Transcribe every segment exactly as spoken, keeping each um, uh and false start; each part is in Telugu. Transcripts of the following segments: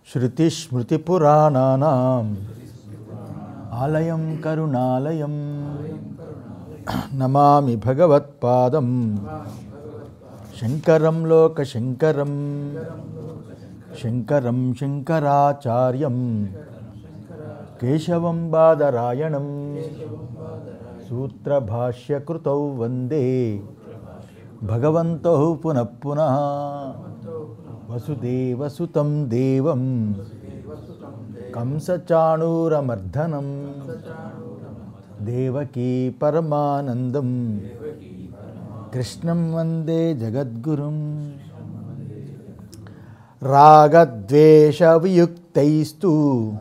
శృతిస్మృతిపురాణానాం ఆలయం కరుణాలయం నమామి భగవత్పాదం శంకరం లోకశంకరం శంకరం శంకరాచార్యం కేశవం బాదరాయణం సూత్రభాష్యకృతౌ వందే భగవంతో పునః పునః వసుదేవసుతం దేవం కంసచాణూరమర్దనం దేవకీ పరమానందం కృష్ణం వందే జగద్గురుం రాగద్వేషవియుక్తైస్తు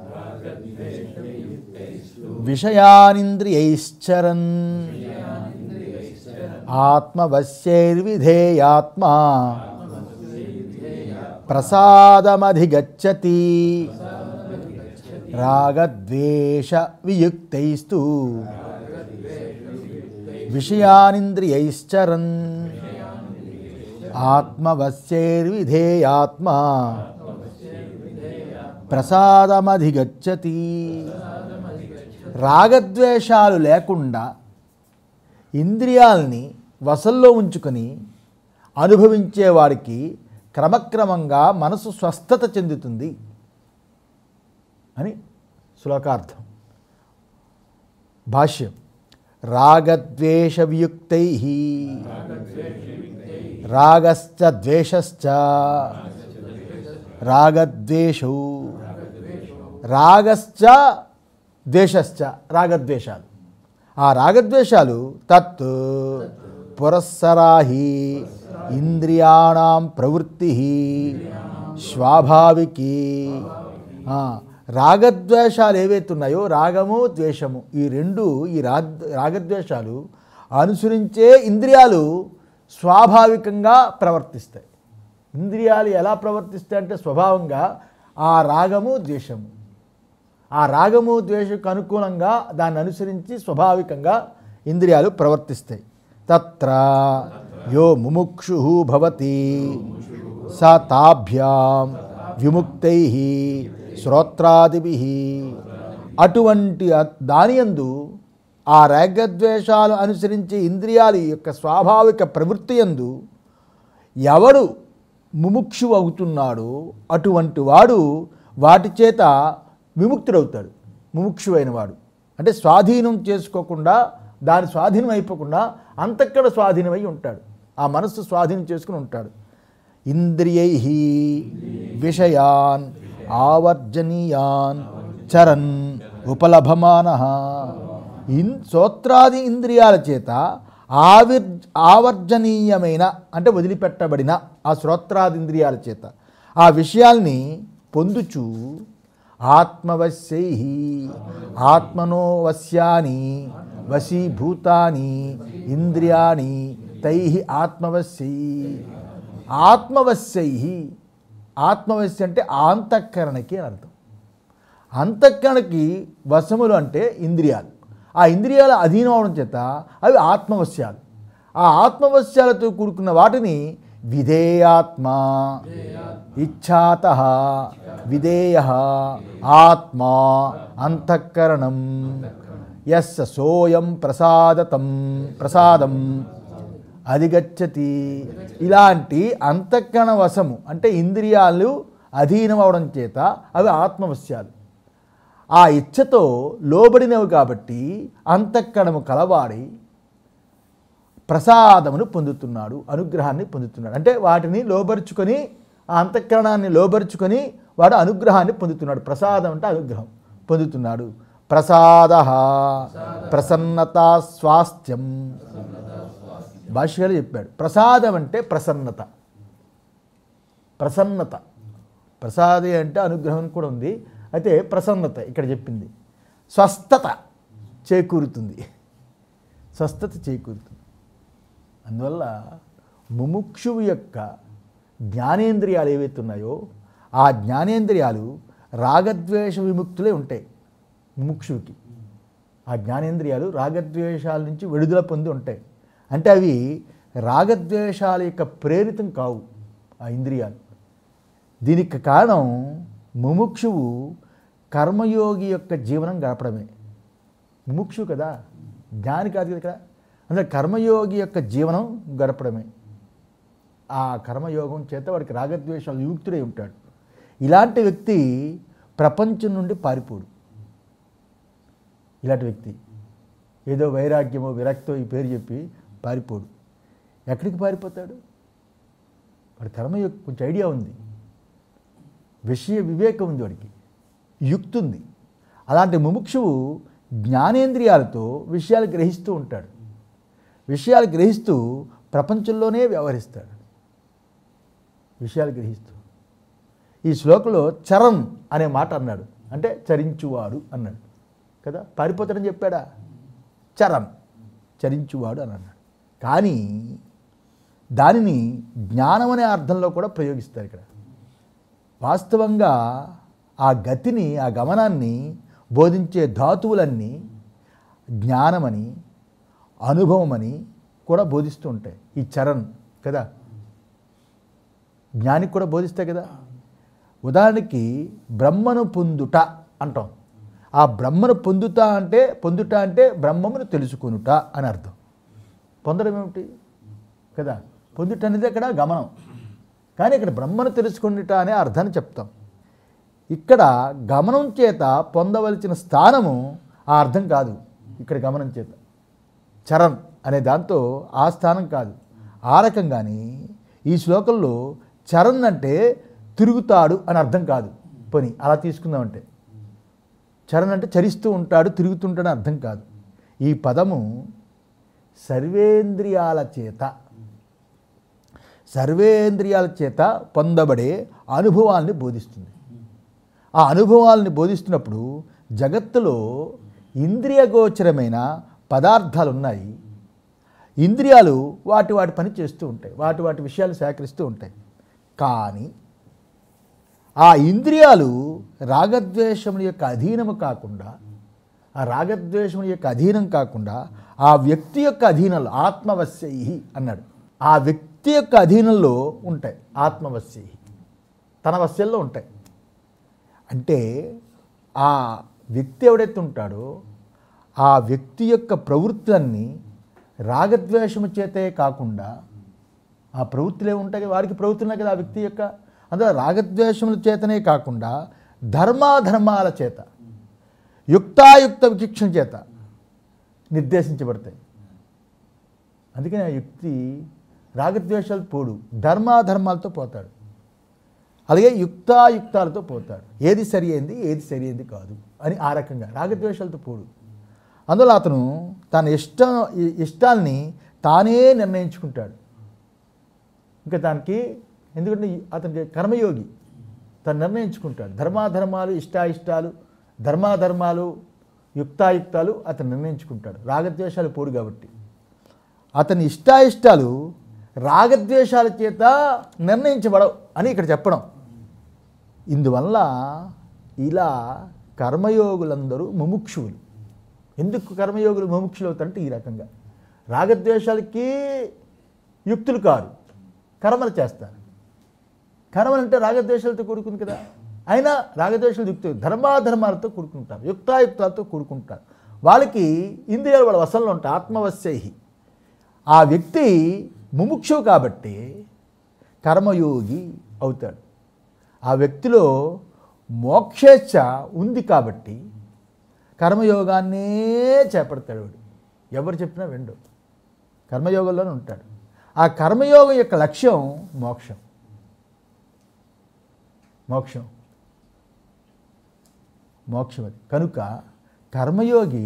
విషయానింద్రియైశ్చరన్ ఆత్మవశ్యైర్విధేయాత్మా ప్రసాదమధిగచ్చతి రాగద్వేష వియుక్తైస్తు విషయానింద్రియైశ్చరన్ ఆత్మవశ్యైర్విధేయాత్మా ప్రసాదమధిగచ్చతి. రాగద్వేషాలు లేకుండా ఇంద్రియాలని వశంలో ఉంచుకొని అనుభవించేవాడికి క్రమక్రమంగా మనసు స్వస్థత చెందుతుంది అని శ్లోకార్థం. భాష్యం. రాగద్వేష వియుక్తై రాగశ్చ ద్వేషశ్చ రాగద్వేషౌ రాగశ్చ ద్వేషశ్చ రాగద్వేషాలు. ఆ రాగద్వేషాలు తత్ పురస్సరాహి ఇంద్రియాణం ప్రవృత్తి స్వాభావికి. రాగద్వేషాలు ఏవైతే ఉన్నాయో రాగము ద్వేషము ఈ రెండు ఈ రా రాగద్వేషాలు అనుసరించే ఇంద్రియాలు స్వాభావికంగా ప్రవర్తిస్తాయి. ఇంద్రియాలు ఎలా ప్రవర్తిస్తాయి అంటే స్వభావంగా ఆ రాగము ద్వేషము ఆ రాగము ద్వేషకు అనుకూలంగా దాన్ని అనుసరించి స్వాభావికంగా ఇంద్రియాలు ప్రవర్తిస్తాయి. తత్ర యో ముముక్షు భవతి స తాభ్యాం విముక్తై శ్రోత్రాదిభిః. అటువంటి దానియందు ఆ రాగద్వేషాలు అనుసరించి ఇంద్రియాల యొక్క స్వాభావిక ప్రవృత్తి యందు ఎవడు ముముక్షు అవుతున్నాడో అటువంటి వాడు వాటి చేత విముక్తుడవుతాడు. ముముక్షు అయిన వాడు అంటే స్వాధీనం చేసుకోకుండా దాని స్వాధీనం అయిపోకుండా అంతక్కడ స్వాధీనమై ఉంటాడు. ఆ మనస్సు స్వాధీనం చేసుకుని ఉంటాడు. ఇంద్రియై విషయాన్ ఆవర్జనీయాన్ చరన్ ఉపలభమానః. ఇన్ శ్రోత్రాది ఇంద్రియాల చేత ఆవిర్ ఆవర్జనీయమైన అంటే వదిలిపెట్టబడిన ఆ శ్రోత్రాది ఇంద్రియాల చేత ఆ విషయాల్ని పొందుచు ఆత్మవశ్యై ఆత్మనో వశ్యాని వశీభూతాని ఇంద్రియాణి తై ఆత్మవశ్యై. ఆత్మవశ్యై ఆత్మవశ్య అంటే అంతఃకరణకి అని అర్థం. అంతఃకరణకి వశములు అంటే ఇంద్రియాలు. ఆ ఇంద్రియాల అధీనం అవడం చేత అవి ఆత్మవశ్యాలు. ఆ ఆత్మవశ్యాలతో కూడుకున్న వాటిని విధేయాత్మ ఇచ్ఛాతః విధేయ ఆత్మా అంతఃకరణం యస్య సోయం ప్రసాదతం ప్రసాదం అధిగచ్చతి. ఇలాంటి అంతఃకరణ వశము అంటే ఇంద్రియాలు అధీనం అవడం చేత అవి ఆత్మవశ్యాలు. ఆ ఇచ్ఛతో లోబడినవి కాబట్టి అంతఃకరణము కలవాడి ప్రసాదమును పొందుతున్నాడు, అనుగ్రహాన్ని పొందుతున్నాడు. అంటే వాటిని లోబరుచుకొని ఆ అంతఃకరణాన్ని లోబరుచుకొని వాడు అనుగ్రహాన్ని పొందుతున్నాడు. ప్రసాదం అంటే అనుగ్రహం పొందుతున్నాడు. ప్రసాద ప్రసన్నత స్వాస్థ్యం. భాష్యగారు చెప్పాడు ప్రసాదం అంటే ప్రసన్నత. ప్రసన్నత ప్రసాదే అంటే అనుగ్రహం కూడా ఉంది. అయితే ప్రసన్నత ఇక్కడ చెప్పింది. స్వస్థత చేకూరుతుంది, స్వస్థత చేకూరుతుంది. అందువల్ల ముముక్షువు యొక్క జ్ఞానేంద్రియాలు ఏవైతే ఉన్నాయో ఆ జ్ఞానేంద్రియాలు రాగద్వేష విముక్తులే ఉంటాయి. ముముక్షువుకి ఆ జ్ఞానేంద్రియాలు రాగద్వేషాల నుంచి విడుదల పొంది ఉంటాయి. అంటే అవి రాగద్వేషాల యొక్క ప్రేరితం కావు ఆ ఇంద్రియాలు. దీనికి కారణం ముముక్షువు కర్మయోగి యొక్క జీవనం గడపడమే. ముముక్షువు కదా, జ్ఞాని కాదు కదా. ఇక్కడ అంటే కర్మయోగి యొక్క జీవనం గడపడమే. ఆ కర్మయోగం చేత వాడికి రాగద్వేషాలు విముక్తుడై ఉంటాడు. ఇలాంటి వ్యక్తి ప్రపంచం నుండి పారిపోడు. ఇలాంటి వ్యక్తి ఏదో వైరాగ్యమో విరక్తో ఈ పేరు చెప్పి పారిపోడు. ఎక్కడికి పారిపోతాడు? వాడి కర్మయోగ కొంచెం ఐడియా ఉంది, విషయ వివేకం ఉంది, వాడికి యుక్తి ఉంది. అలాంటి ముముక్షువు జ్ఞానేంద్రియాలతో విషయాలు గ్రహిస్తూ ఉంటాడు. విషయాలు గ్రహిస్తూ ప్రపంచంలోనే వ్యవహరిస్తాడు. విషయాలు గ్రహిస్తూ ఈ శ్లోకంలో చరణ్ అనే మాట అన్నాడు, అంటే చరించువాడు అన్నాడు కదా. పారిపోతాడని చెప్పాడా? చరణ్, చరించువాడు అని అన్నాడు. కానీ దానిని జ్ఞానం అనే అర్థంలో కూడా ప్రయోగిస్తారు ఇక్కడ. వాస్తవంగా ఆ గతిని, ఆ గమనాన్ని బోధించే ధాతువులన్నీ జ్ఞానమని, అనుభవమని కూడా బోధిస్తూ ఉంటాయి. ఈ చరణ్ కదా, జ్ఞానికి కూడా బోధిస్తాయి కదా. ఉదాహరణకి బ్రహ్మను పొందుట అంటాం. ఆ బ్రహ్మను పొందుట అంటే పొందుట అంటే బ్రహ్మమును తెలుసుకొనుట అని అర్థం. పొందడం ఏమిటి కదా, పొందుట అనేది ఇక్కడ గమనం. కానీ ఇక్కడ బ్రహ్మను తెలుసుకొనుట అనే అర్థాన్ని చెప్తాం. ఇక్కడ గమనం చేత పొందవలసిన స్థానము ఆ అర్థం కాదు. ఇక్కడ గమనం చేత చరణ్ అనే దాంతో ఆ స్థానం కాదు. ఆ రకంగానే ఈ శ్లోకంలో చరణ్ అంటే తిరుగుతాడు అని అర్థం కాదు. పోనీ అలా తీసుకుందామంటే చరణ్ అంటే చరిస్తూ ఉంటాడు, తిరుగుతుంటాడు అర్థం కాదు. ఈ పదము సర్వేంద్రియాల చేత సర్వేంద్రియాల చేత పొందబడే అనుభవాల్ని బోధిస్తుంది. ఆ అనుభవాల్ని బోధిస్తున్నప్పుడు జగత్తులో ఇంద్రియగోచరమైన పదార్థాలు ఉన్నాయి. ఇంద్రియాలు వాటి వాటి పని చేస్తూ ఉంటాయి, వాటి వాటి విషయాలు సేకరిస్తూ ఉంటాయి. కానీ ఆ ఇంద్రియాలు రాగద్వేషముల యొక్క అధీనము కాకుండా, ఆ రాగద్వేషముల యొక్క అధీనం కాకుండా ఆ వ్యక్తి యొక్క అధీనంలో ఆత్మవశ్యై అన్నాడు. ఆ వ్యక్తి యొక్క అధీనంలో ఉంటాయి. ఆత్మవశ్యై, తన వశ్యంలో ఉంటాయి. అంటే ఆ వ్యక్తి ఎవడైతే ఉంటాడో ఆ వ్యక్తి యొక్క ప్రవృత్తులన్నీ రాగద్వేషము చేతే కాకుండా, ఆ ప్రవృత్తులే ఉంటాయి, వారికి ప్రవృత్తులున్నాయి కదా ఆ వ్యక్తి యొక్క. అందులో రాగద్వేషముల చేతనే కాకుండా ధర్మాధర్మాల చేత, యుక్తాయుక్త విచక్షణ చేత నిర్దేశించబడతాయి. అందుకని ఆ వ్యక్తి రాగద్వేషాలు పోడు, ధర్మాధర్మాలతో పోతాడు. అలాగే యుక్తాయుక్తాలతో పోతాడు. ఏది సరి అయింది, ఏది సరి అయింది కాదు అని ఆ రకంగా రాగద్వేషాలతో పోడు. అందులో అతను తన ఇష్టం ఇష్టాల్ని తానే నిర్ణయించుకుంటాడు. ఇంకా దానికి ఎందుకంటే అతనికి కర్మయోగి, తను నిర్ణయించుకుంటాడు. ధర్మాధర్మాలు, ఇష్టాయిష్టాలు, ధర్మాధర్మాలు, యుక్తాయుక్తాలు అతను నిర్ణయించుకుంటాడు. రాగద్వేషాలు పోడు కాబట్టి అతని ఇష్టాయిష్టాలు రాగద్వేషాల చేత నిర్ణయించబడవు అని ఇక్కడ చెప్పడం. ఇందువల్ల ఇలా కర్మయోగులందరూ ముముక్షువులు. ఎందుకు కర్మయోగులు ముముక్షులు అవుతారంటే ఈ రకంగా రాగద్వేషాలకి యుక్తులు కారు, కర్మలు చేస్తారు. కర్మలు అంటే రాగద్వేషాలతో కూడుకుంది కదా. అయినా రాగద్వేషాలు యుక్తులు, ధర్మాధర్మాలతో కూడుకుంటారు, యుక్తాయుక్తాలతో కూడుకుంటారు. వాళ్ళకి ఇంద్రియాలు వాళ్ళ వశంలో ఉంటాయి, ఆత్మవశ్యై. ఆ వ్యక్తి ముముక్షువు కాబట్టి కర్మయోగి అవుతాడు. ఆ వ్యక్తిలో మోక్షేచ్ఛ ఉంది కాబట్టి కర్మయోగాన్నే చేపడతాడు. వాడు ఎవరు చెప్పినా వెండు కర్మయోగంలోనే ఉంటాడు. ఆ కర్మయోగం యొక్క లక్ష్యం మోక్షం. మోక్షం మోక్షం అది. కనుక కర్మయోగి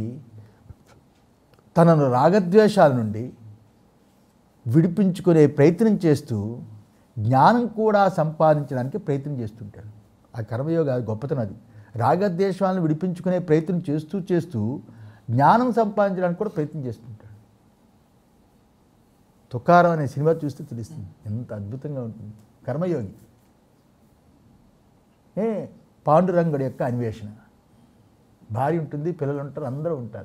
తనను రాగద్వేషాల నుండి విడిపించుకునే ప్రయత్నం చేస్తూ జ్ఞానం కూడా సంపాదించడానికి ప్రయత్నం చేస్తుంటాడు. ఆ కర్మయోగ గొప్పతనం అది. రాగద్వేషాలను విడిపించుకునే ప్రయత్నం చేస్తూ చేస్తూ జ్ఞానం సంపాదించడానికి కూడా ప్రయత్నం చేస్తుంటాడు. తుకారం అనే సినిమా చూస్తే తెలుస్తుంది ఎంత అద్భుతంగా ఉంటుంది. కర్మయోగి ఏ పాండురంగుడి యొక్క అన్వేషణ. భార్య ఉంటుంది, పిల్లలు ఉంటారు, అందరూ ఉంటారు.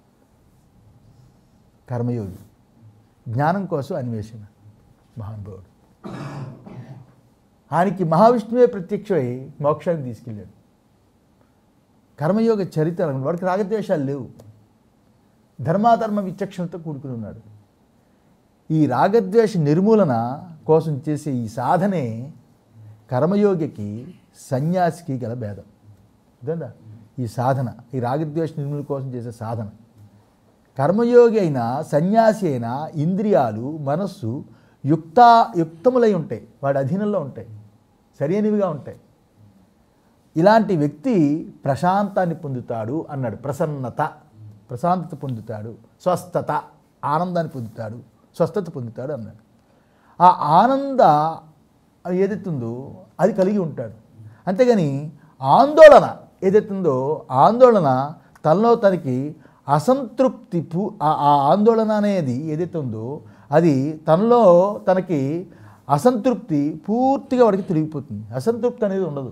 కర్మయోగి జ్ఞానం కోసం అన్వేషణ. మహానుభావుడు. ఆయనకి మహావిష్ణువే ప్రత్యక్షమై మోక్షాన్ని తీసుకెళ్ళాడు. కర్మయోగ చరిత్ర వాడికి రాగద్వేషాలు లేవు, ధర్మాధర్మ విచక్షణతో కూడుకుని ఉన్నాడు. ఈ రాగద్వేష నిర్మూలన కోసం చేసే ఈ సాధనే కర్మయోగికి సన్యాసికి గల భేదం. అదేందా ఈ సాధన, ఈ రాగద్వేష నిర్మూలన కోసం చేసే సాధన. కర్మయోగి అయినా సన్యాసి అయినా ఇంద్రియాలు మనస్సు యుక్త యుక్తములై ఉంటాయి, వాడి అధీనంలో ఉంటాయి, సరైనవిగా ఉంటాయి. ఇలాంటి వ్యక్తి ప్రశాంతాన్ని పొందుతాడు అన్నాడు. ప్రసన్నత, ప్రశాంతత పొందుతాడు, స్వస్థత, ఆనందాన్ని పొందుతాడు, స్వస్థత పొందుతాడు అన్నాడు. ఆ ఆనంద ఏదైతుందో అది కలిగి ఉంటాడు. అంతేగాని ఆందోళన ఏదైతుందో ఆందోళన తనలో తనకి అసంతృప్తి పూ ఆ ఆందోళన అనేది ఏదైతే ఉందో అది తనలో తనకి అసంతృప్తి పూర్తిగా వాడికి తిరిగిపోతుంది. అసంతృప్తి అనేది ఉండదు.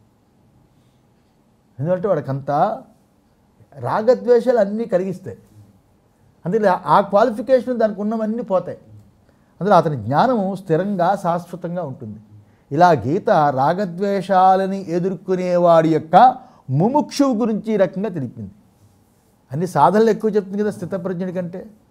ఎందుకంటే వాడికంతా రాగద్వేషాలు అన్నీ కలిగిస్తాయి. అందుకే ఆ క్వాలిఫికేషన్ దానికి ఉన్నవన్నీ పోతాయి. అందులో అతని జ్ఞానము స్థిరంగా శాశ్వతంగా ఉంటుంది. ఇలా గీత రాగద్వేషాలని ఎదుర్కొనేవాడి యొక్క ముముక్షువు గురించి ఈ రకంగా తెలిపింది. అన్ని సాధనలు ఎక్కువ చెప్తుంది కదా స్థితప్రజ్ఞుడి కంటే.